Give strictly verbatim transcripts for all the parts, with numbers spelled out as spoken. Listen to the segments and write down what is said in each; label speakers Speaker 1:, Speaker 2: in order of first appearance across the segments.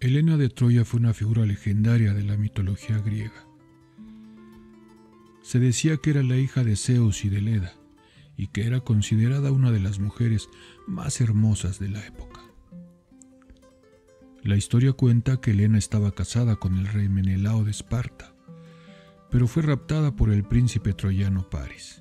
Speaker 1: Helena de Troya fue una figura legendaria de la mitología griega. Se decía que era la hija de Zeus y de Leda, y que era considerada una de las mujeres más hermosas de la época. La historia cuenta que Helena estaba casada con el rey Menelao de Esparta, pero fue raptada por el príncipe troyano Paris,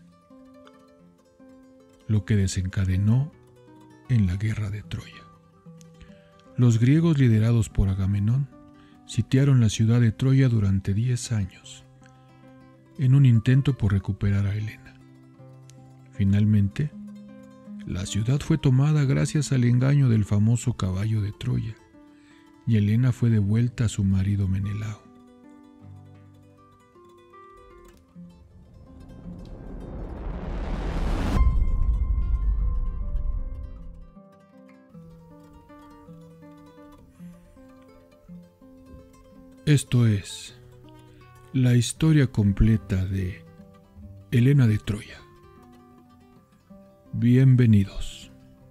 Speaker 1: lo que desencadenó en la guerra de Troya. Los griegos, liderados por Agamenón, sitiaron la ciudad de Troya durante diez años, en un intento por recuperar a Helena. Finalmente, la ciudad fue tomada gracias al engaño del famoso caballo de Troya, y Helena fue devuelta a su marido Menelao. Esto es la historia completa de Helena de Troya. Bienvenidos.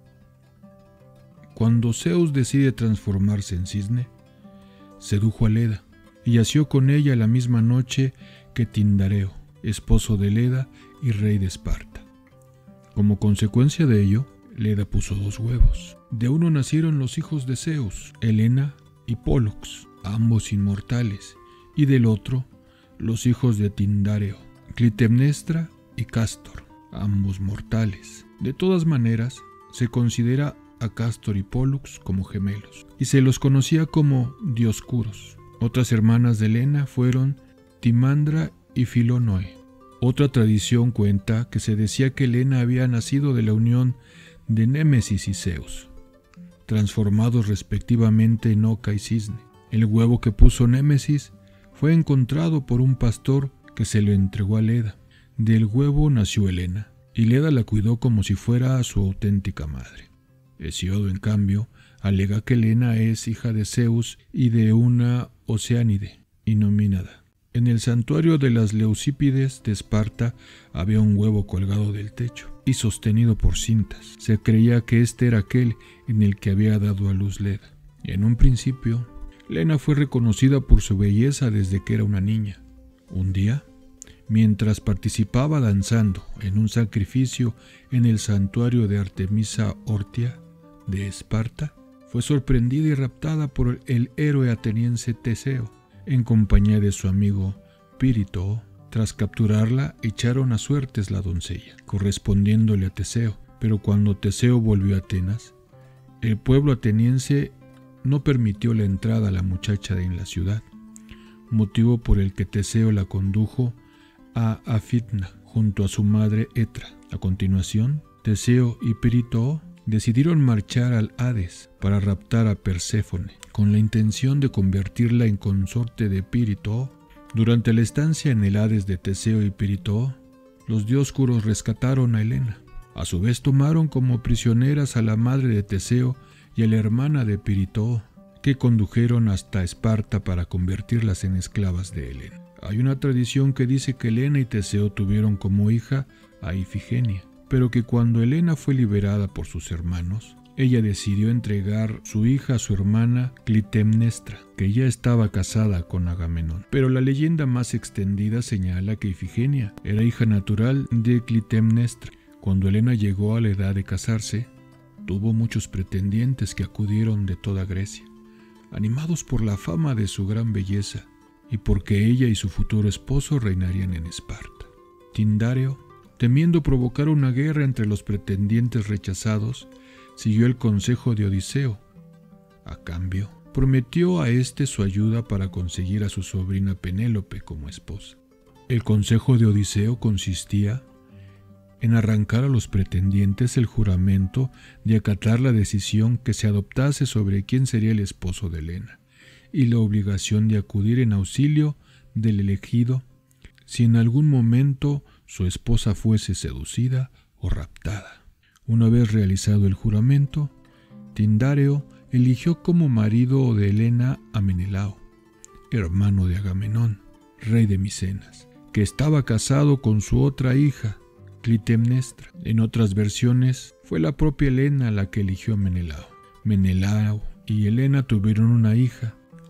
Speaker 1: Cuando Zeus decide transformarse en cisne, sedujo a Leda y yació con ella la misma noche que Tindareo, esposo de Leda y rey de Esparta. Como consecuencia de ello, Leda puso dos huevos. De uno nacieron los hijos de Zeus, Helena y Pólux, ambos inmortales, y del otro, los hijos de Tindareo, Clitemnestra y Cástor, ambos mortales. De todas maneras, se considera a Cástor y Pólux como gemelos, y se los conocía como Dioscuros. Otras hermanas de Helena fueron Timandra y Filónoe. Otra tradición cuenta que se decía que Helena había nacido de la unión de Némesis y Zeus, transformados respectivamente en oca y cisne. El huevo que puso Némesis fue encontrado por un pastor que se lo entregó a Leda. Del huevo nació Helena, y Leda la cuidó como si fuera su auténtica madre. Hesiodo, en cambio, alega que Helena es hija de Zeus y de una Oceánide, Innomínada. En el santuario de las Leucípides de Esparta había un huevo colgado del techo y sostenido por cintas. Se creía que este era aquel en el que había dado a luz Leda. Y en un principio, Helena fue reconocida por su belleza desde que era una niña. Un día, mientras participaba danzando en un sacrificio en el santuario de Artemisa Ortia de Esparta, fue sorprendida y raptada por el héroe ateniense Teseo, en compañía de su amigo Pirítoo. Tras capturarla, echaron a suertes la doncella, correspondiéndole a Teseo. Pero cuando Teseo volvió a Atenas, el pueblo ateniense no permitió la entrada a la muchacha en la ciudad, motivo por el que Teseo la condujo a Afitna junto a su madre Etra. A continuación, Teseo y Pirítoo decidieron marchar al Hades para raptar a Perséfone, con la intención de convertirla en consorte de Pirítoo. Durante la estancia en el Hades de Teseo y Pirítoo, los Dioscuros rescataron a Helena. A su vez tomaron como prisioneras a la madre de Teseo y a la hermana de Pirítoo, que condujeron hasta Esparta para convertirlas en esclavas de Helena. Hay una tradición que dice que Helena y Teseo tuvieron como hija a Ifigenia, pero que cuando Helena fue liberada por sus hermanos, ella decidió entregar su hija a su hermana Clitemnestra, que ya estaba casada con Agamenón. Pero la leyenda más extendida señala que Ifigenia era hija natural de Clitemnestra. Cuando Helena llegó a la edad de casarse, tuvo muchos pretendientes que acudieron de toda Grecia, animados por la fama de su gran belleza y porque ella y su futuro esposo reinarían en Esparta. Tindareo, temiendo provocar una guerra entre los pretendientes rechazados, siguió el consejo de Odiseo. A cambio, prometió a éste su ayuda para conseguir a su sobrina Penélope como esposa. El consejo de Odiseo consistía en arrancar a los pretendientes el juramento de acatar la decisión que se adoptase sobre quién sería el esposo de Helena, y la obligación de acudir en auxilio del elegido si en algún momento su esposa fuese seducida o raptada. Una vez realizado el juramento, Tindareo eligió como marido de Helena a Menelao, hermano de Agamenón, rey de Micenas, que estaba casado con su otra hija, Clitemnestra. En otras versiones, fue la propia Helena la que eligió a Menelao. Menelao y Helena tuvieron una hija,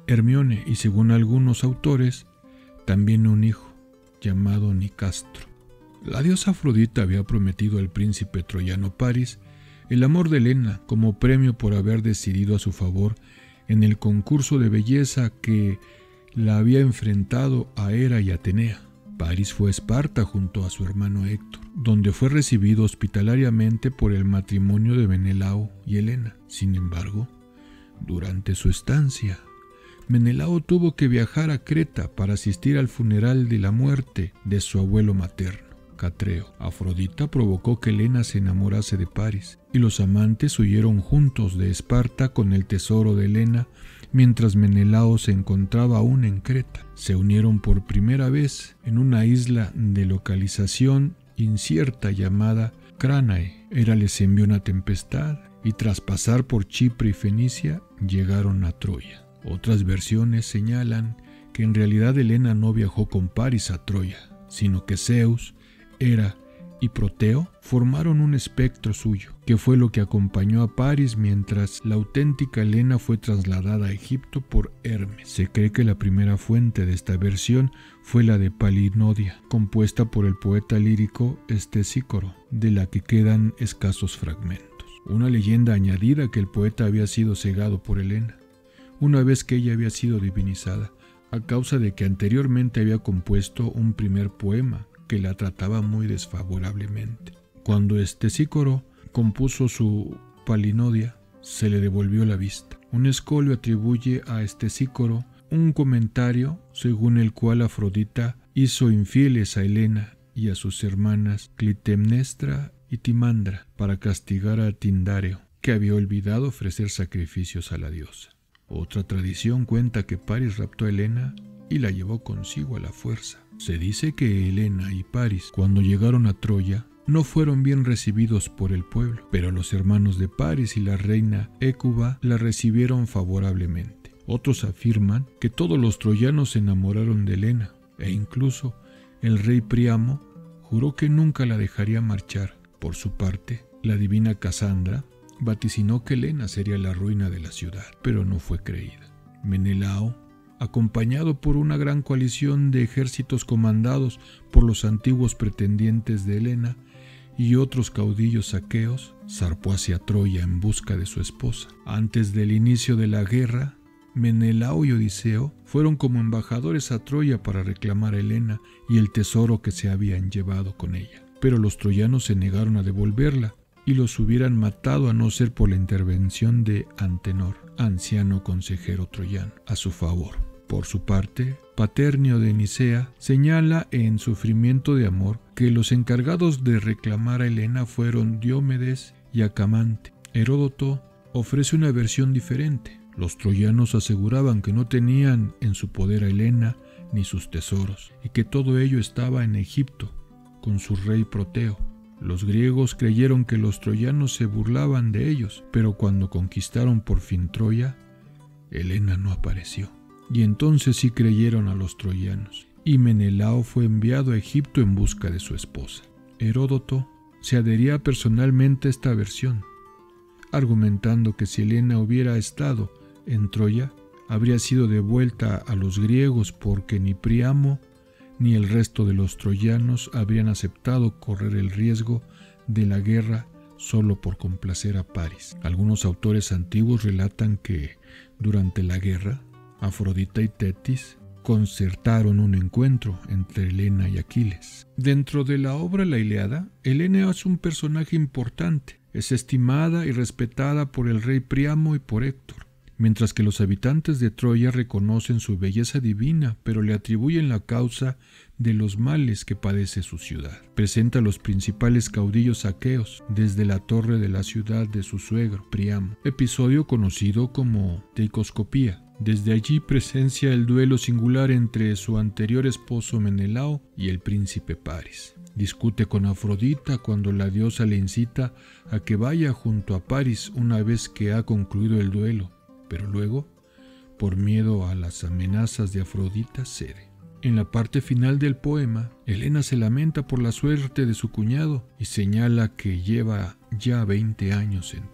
Speaker 1: Hermione y, según algunos autores, también un hijo llamado Nicastro. La diosa Afrodita había prometido al príncipe troyano Paris el amor de Helena como premio por haber decidido a su favor en el concurso de belleza que la había enfrentado a Hera y Atenea. Paris fue a Esparta junto a su hermano Héctor, donde fue recibido hospitalariamente por el matrimonio de Menelao y Helena. Sin embargo, durante su estancia, Menelao tuvo que viajar a Creta para asistir al funeral de la muerte de su abuelo materno, Catreo. Afrodita provocó que Helena se enamorase de Paris, y los amantes huyeron juntos de Esparta con el tesoro de Helena, mientras Menelao se encontraba aún en Creta. Se unieron por primera vez en una isla de localización incierta llamada Cranae. Hera les envió una tempestad y tras pasar por Chipre y Fenicia llegaron a Troya. Otras versiones señalan que en realidad Helena no viajó con Paris a Troya, sino que Zeus, Hera y Proteo formaron un espectro suyo, que fue lo que acompañó a Paris mientras la auténtica Helena fue trasladada a Egipto por Hermes. Se cree que la primera fuente de esta versión fue la de Palinodia, compuesta por el poeta lírico Estesícoro, de la que quedan escasos fragmentos. Una leyenda añadida que el poeta había sido cegado por Helena, una vez que ella había sido divinizada, a causa de que anteriormente había compuesto un primer poema que la trataba muy desfavorablemente. Cuando Estesícoro compuso su Palinodia, se le devolvió la vista. Un escolio atribuye a Estesícoro un comentario según el cual Afrodita hizo infieles a Helena y a sus hermanas Clitemnestra y Timandra para castigar a Tindáreo, que había olvidado ofrecer sacrificios a la diosa. Otra tradición cuenta que Paris raptó a Helena y la llevó consigo a la fuerza. Se dice que Helena y Paris, cuando llegaron a Troya, no fueron bien recibidos por el pueblo, pero los hermanos de Paris y la reina Hécuba la recibieron favorablemente. Otros afirman que todos los troyanos se enamoraron de Helena, e incluso el rey Príamo juró que nunca la dejaría marchar. Por su parte, la divina Casandra vaticinó que Helena sería la ruina de la ciudad, pero no fue creída. Menelao, acompañado por una gran coalición de ejércitos comandados por los antiguos pretendientes de Helena y otros caudillos aqueos, zarpó hacia Troya en busca de su esposa. Antes del inicio de la guerra, Menelao y Odiseo fueron como embajadores a Troya para reclamar a Helena y el tesoro que se habían llevado con ella. Pero los troyanos se negaron a devolverla y los hubieran matado a no ser por la intervención de Antenor, anciano consejero troyano, a su favor. Por su parte, Paternio de Nicea señala en Sufrimiento de Amor que los encargados de reclamar a Helena fueron Diomedes y Acamante. Heródoto ofrece una versión diferente. Los troyanos aseguraban que no tenían en su poder a Helena ni sus tesoros, y que todo ello estaba en Egipto, con su rey Proteo. Los griegos creyeron que los troyanos se burlaban de ellos, pero cuando conquistaron por fin Troya, Helena no apareció. Y entonces sí creyeron a los troyanos, y Menelao fue enviado a Egipto en busca de su esposa. Heródoto se adhería personalmente a esta versión, argumentando que si Helena hubiera estado en Troya, habría sido devuelta a los griegos porque ni Príamo ni el resto de los troyanos habrían aceptado correr el riesgo de la guerra solo por complacer a Paris. Algunos autores antiguos relatan que, durante la guerra, Afrodita y Tetis concertaron un encuentro entre Helena y Aquiles. Dentro de la obra La Ilíada, Helena es un personaje importante. Es estimada y respetada por el rey Príamo y por Héctor, mientras que los habitantes de Troya reconocen su belleza divina, pero le atribuyen la causa de los males que padece su ciudad. Presenta a los principales caudillos aqueos desde la torre de la ciudad de su suegro, Príamo, episodio conocido como Deicoscopía. Desde allí presencia el duelo singular entre su anterior esposo Menelao y el príncipe Paris. Discute con Afrodita cuando la diosa le incita a que vaya junto a Paris una vez que ha concluido el duelo, pero luego, por miedo a las amenazas de Afrodita, cede. En la parte final del poema, Helena se lamenta por la suerte de su cuñado y señala que lleva ya veinte años en Troya.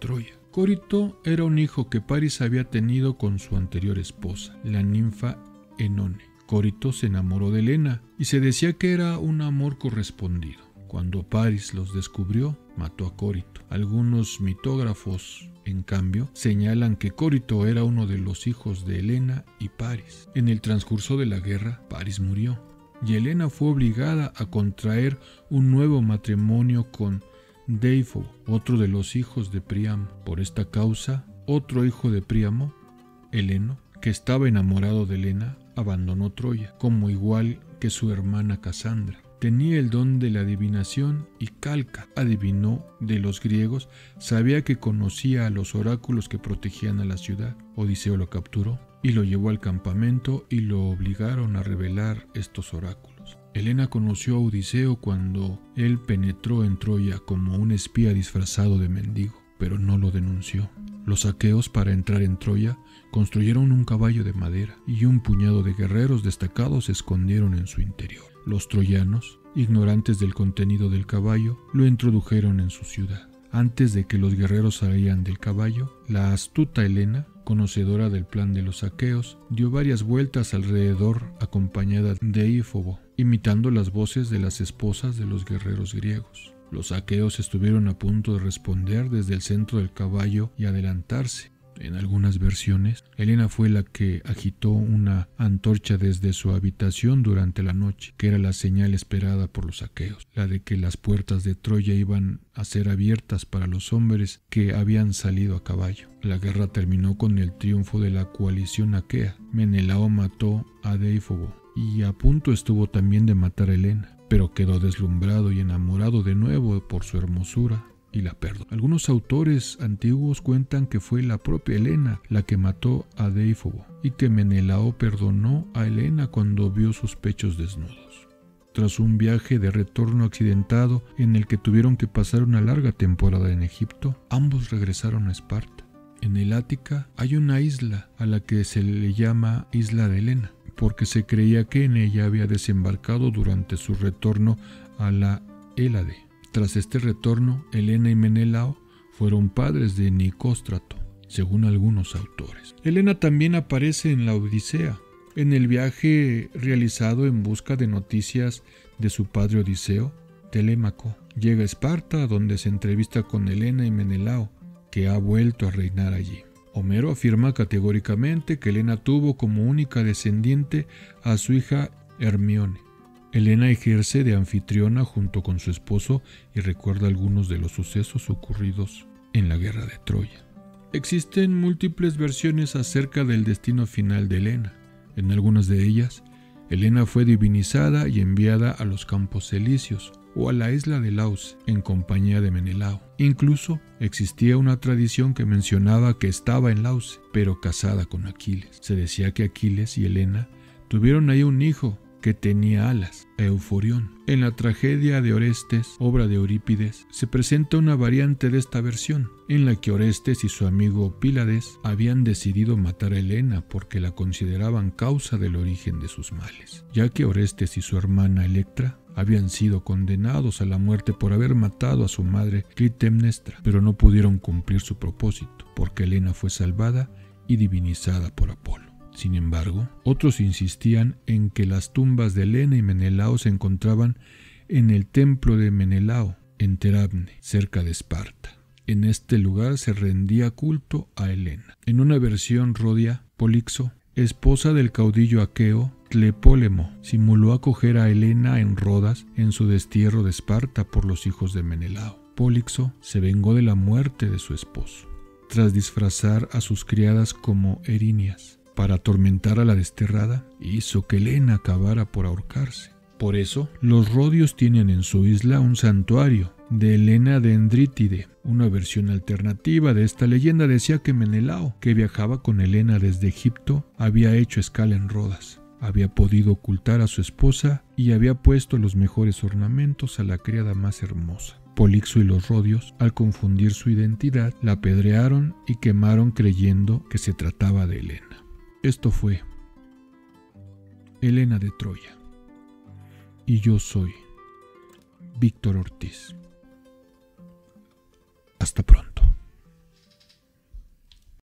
Speaker 1: Córito era un hijo que Paris había tenido con su anterior esposa, la ninfa Enone. Córito se enamoró de Helena y se decía que era un amor correspondido. Cuando Paris los descubrió, mató a Córito. Algunos mitógrafos, en cambio, señalan que Córito era uno de los hijos de Helena y Paris. En el transcurso de la guerra, Paris murió y Helena fue obligada a contraer un nuevo matrimonio con Deifobo, otro de los hijos de Príamo. Por esta causa, otro hijo de Príamo, Heleno, que estaba enamorado de Helena, abandonó Troya, como igual que su hermana Casandra. Tenía el don de la adivinación y Calca adivinó de los griegos, sabía que conocía a los oráculos que protegían a la ciudad. Odiseo lo capturó y lo llevó al campamento y lo obligaron a revelar estos oráculos. Helena conoció a Odiseo cuando él penetró en Troya como un espía disfrazado de mendigo, pero no lo denunció. Los aqueos, para entrar en Troya, construyeron un caballo de madera y un puñado de guerreros destacados se escondieron en su interior. Los troyanos, ignorantes del contenido del caballo, lo introdujeron en su ciudad. Antes de que los guerreros salieran del caballo, la astuta Helena, conocedora del plan de los aqueos, dio varias vueltas alrededor acompañada de Deifobo, imitando las voces de las esposas de los guerreros griegos. Los aqueos estuvieron a punto de responder desde el centro del caballo y adelantarse. En algunas versiones, Helena fue la que agitó una antorcha desde su habitación durante la noche, que era la señal esperada por los aqueos, la de que las puertas de Troya iban a ser abiertas para los hombres que habían salido a caballo. La guerra terminó con el triunfo de la coalición aquea. Menelao mató a Deifobo y a punto estuvo también de matar a Helena, pero quedó deslumbrado y enamorado de nuevo por su hermosura y la perdonó. Algunos autores antiguos cuentan que fue la propia Helena la que mató a Deifobo y que Menelao perdonó a Helena cuando vio sus pechos desnudos. Tras un viaje de retorno accidentado en el que tuvieron que pasar una larga temporada en Egipto, ambos regresaron a Esparta. En el Ática hay una isla a la que se le llama Isla de Helena, porque se creía que en ella había desembarcado durante su retorno a la Hélade. Tras este retorno, Helena y Menelao fueron padres de Nicóstrato, según algunos autores. Helena también aparece en la Odisea, en el viaje realizado en busca de noticias de su padre Odiseo. Telémaco llega a Esparta, donde se entrevista con Helena y Menelao, que ha vuelto a reinar allí. Homero afirma categóricamente que Helena tuvo como única descendiente a su hija Hermione. Helena ejerce de anfitriona junto con su esposo y recuerda algunos de los sucesos ocurridos en la guerra de Troya. Existen múltiples versiones acerca del destino final de Helena. En algunas de ellas, Helena fue divinizada y enviada a los Campos Elíseos o a la isla de Lauce en compañía de Menelao. Incluso existía una tradición que mencionaba que estaba en Lauce, pero casada con Aquiles. Se decía que Aquiles y Helena tuvieron ahí un hijo que tenía alas, Euforión. En la tragedia de Orestes, obra de Eurípides, se presenta una variante de esta versión, en la que Orestes y su amigo Pílades habían decidido matar a Helena porque la consideraban causa del origen de sus males, ya que Orestes y su hermana Electra habían sido condenados a la muerte por haber matado a su madre Clitemnestra, pero no pudieron cumplir su propósito, porque Helena fue salvada y divinizada por Apolo. Sin embargo, otros insistían en que las tumbas de Helena y Menelao se encontraban en el templo de Menelao, en Terabne, cerca de Esparta. En este lugar se rendía culto a Helena. En una versión rodia, Polixo, esposa del caudillo aqueo Tlepólemo, simuló acoger a Helena en Rodas en su destierro de Esparta por los hijos de Menelao. Polixo se vengó de la muerte de su esposo, tras disfrazar a sus criadas como erinias. Para atormentar a la desterrada, hizo que Helena acabara por ahorcarse. Por eso, los rodios tienen en su isla un santuario de Helena de Endrítide. Una versión alternativa de esta leyenda decía que Menelao, que viajaba con Helena desde Egipto, había hecho escala en Rodas, había podido ocultar a su esposa y había puesto los mejores ornamentos a la criada más hermosa. Polixo y los rodios, al confundir su identidad, la apedrearon y quemaron creyendo que se trataba de Helena. Esto fue Helena de Troya. Y yo soy Víctor Ortiz. Hasta pronto.